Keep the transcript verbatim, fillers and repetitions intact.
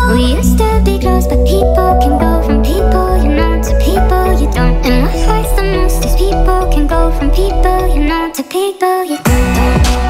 We used to be close, but people can go from people you know to people you don't. And what hurts the most is people can go from people you know to people you don't.